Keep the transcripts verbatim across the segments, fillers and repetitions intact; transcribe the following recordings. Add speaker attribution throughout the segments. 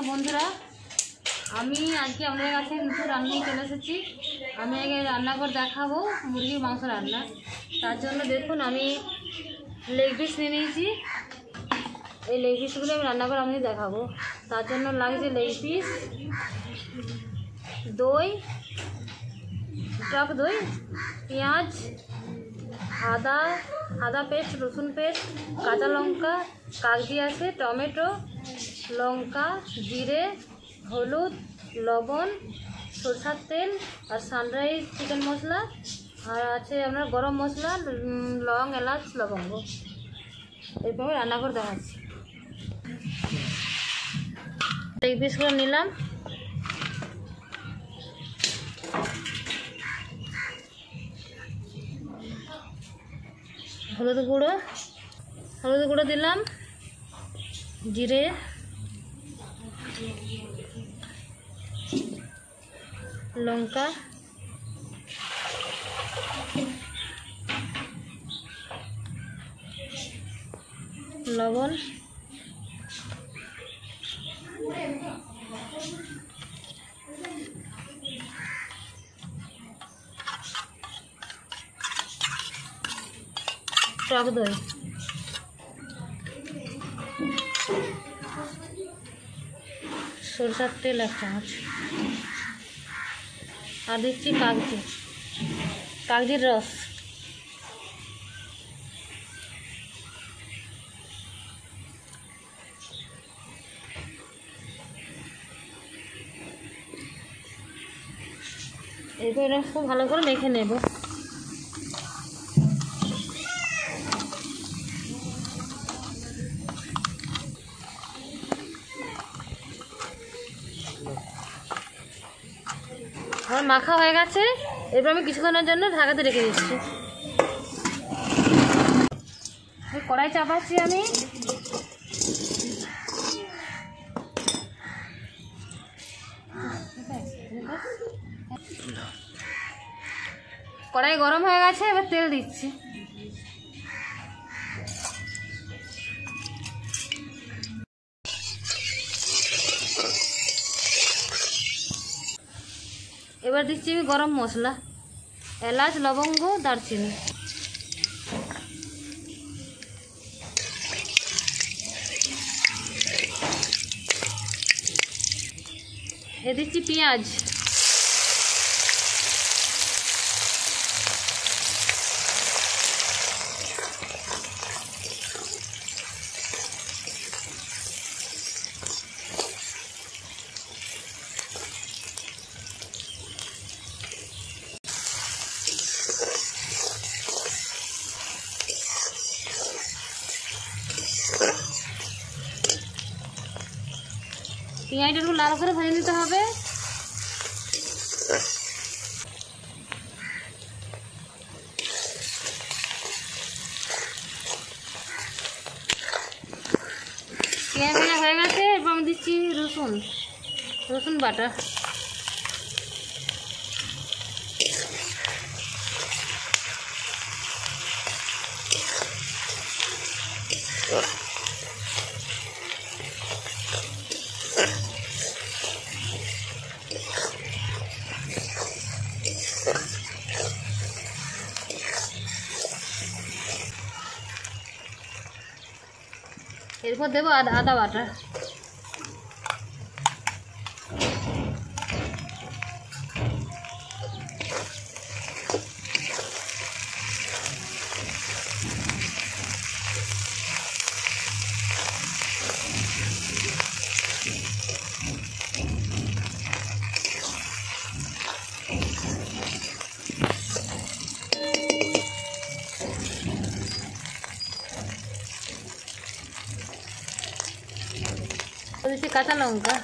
Speaker 1: नमस्कार बंधुरा আমি আজকে আপনাদের কাছে নতুন রান্না নিয়ে চলে এসেছি। আমি আগে রান্না করে দেখাবো মুরগির মাংস রান্না। তার জন্য দেখুন আমি লেগ পিস নিয়ে নিয়েছি। এই লেগ পিসগুলো আমি রান্না করে আপনাদের দেখাবো। তার জন্য লাগছে লেগ পিস, দই, টক দই, পেঁয়াজ, আদা আদা পেস্ট, রসুন পেস্ট, কাঁচা লঙ্কা, কাগজি আছে, টমেটো, লঙ্কা, জিরে, হলুদ, লবণ, সরষের তেল আর সানরাইজ চিকেন মশলা আর আছে আপনার গরম মশলা, লং, এলাচ, লবঙ্গ। এইভাবে রান্না করে দেখাচ্ছি। লেগ পিসগুলো নিলাম, হলুদ গুঁড়ো হলুদ গুঁড়ো দিলাম, জিরে, লঙ্কা, লবণ, টক দই, সরষের তেল এক চামচ আর দিচ্ছি কাগজি কাগজির রস। এরপর খুব ভালো করে মেখে নেব। আমার মাখা হয়ে গেছে, এরপর আমি কিছুক্ষণের জন্য ঢাকাতে রেখে দিচ্ছি। কড়াই চাপাচ্ছি আমি, কড়াই গরম হয়ে গেছে, এবার তেল দিচ্ছি। এবার দিচ্ছি আমি গরম মশলা, এলাচ, লবঙ্গ, দারচিনি। এ দিচ্ছি পেঁয়াজ, পেঁয়াজটা একটু লাল করে ভেজে নিতে হবে। পেঁয়াজ ভাজা হয়ে গেছে, এরপর আমি দিচ্ছি রসুন রসুন বাটা। এরপর দেবো আদা আদা বাটা, দিচ্ছি কাঁচা লঙ্কা,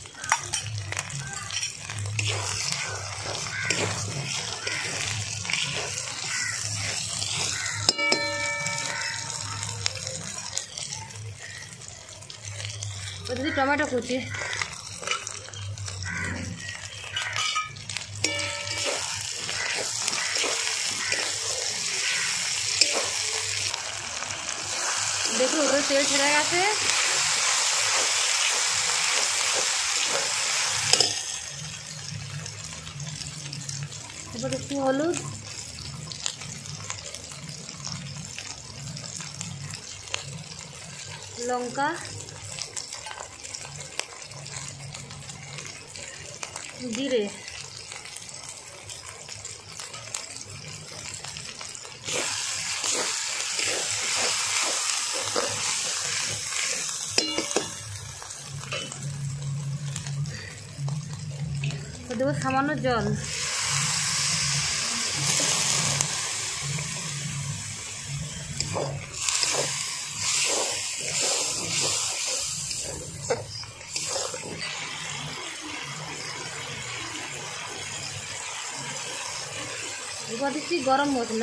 Speaker 1: দিচ্ছি টমেটো কুচি, দেখুন ওদের তেল ছেড়ে গেছে। এবার একটু হলুদ, লঙ্কা, জিরে, দেবো সামান্য জল। এবার দিচ্ছি গরম মশলা,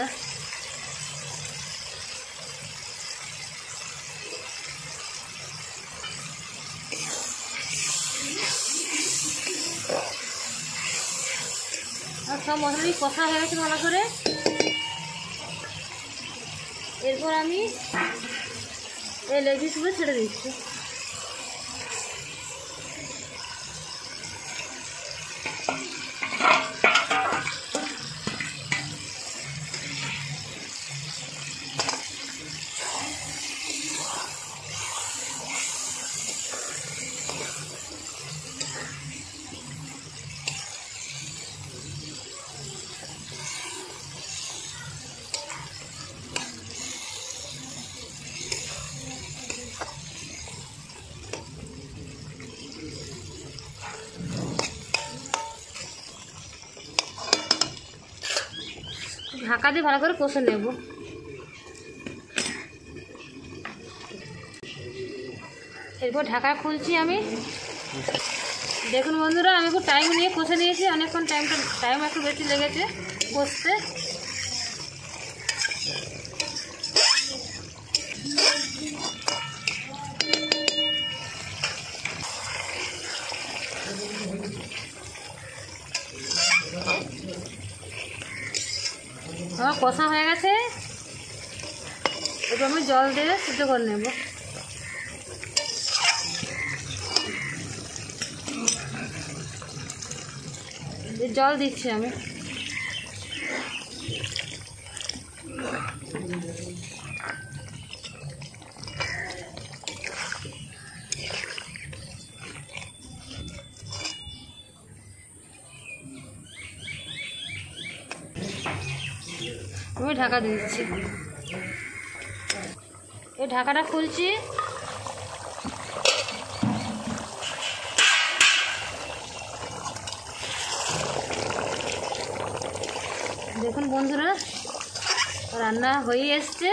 Speaker 1: আর সব মশলাই কষা হয়ে গেছে ভালো করে। এরপর আমি এই লেগ পিসগুলো ছেড়ে দিচ্ছি। ঢাকা দিয়ে ভালো করে কষে নেব। এরপর ঢাকা খুলছি আমি। দেখুন বন্ধুরা, আমি একটু টাইম নিয়ে কষে নিয়েছি, অনেকক্ষণ টাইমটা টাইম একটু বেশি লেগেছে কষতে। আমার কষা হয়ে গেছে, এবার আমি জল দিয়ে সিদ্ধ করে নেব। জল দিচ্ছি আমি। আমি ঢাকা দিয়ে দিচ্ছি। এই ঢাকাটা খুলছি। দেখুন বন্ধুরা, রান্না হয়ে এসছে।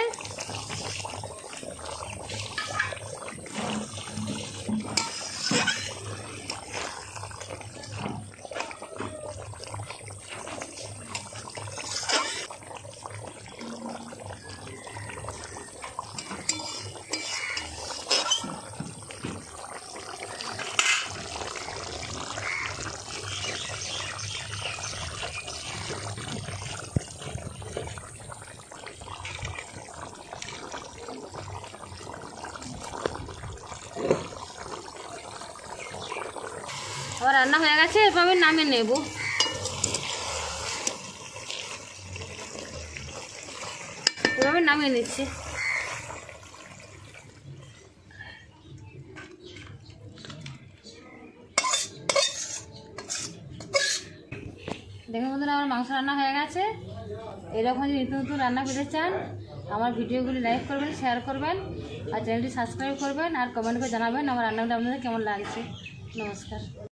Speaker 1: আবার রান্না হয়ে গেছে, এরপর আমি নামিয়ে নেব। এবার আমি নামিয়ে নিচ্ছি। দেখুন বন্ধুরা, আমার মাংস রান্না হয়ে গেছে। এরকম যদি নতুন নতুন রান্না পেতে চান, আমার ভিডিওগুলি লাইক করবেন, শেয়ার করবেন, আর চ্যানেলটি সাবস্ক্রাইব করবেন, আর কমেন্ট করে জানাবেন আমার রান্নাটা আপনাদের কেমন লাগছে। নমস্কার।